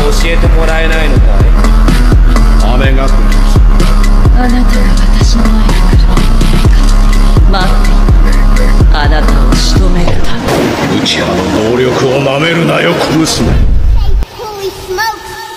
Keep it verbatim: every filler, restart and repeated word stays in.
教えてもらえないのかい？雨が降る。 あなたが私の前に来る。待っている。あなたを仕留めるため。 内派の能力をなめるなよ、小娘。 Holy smokes!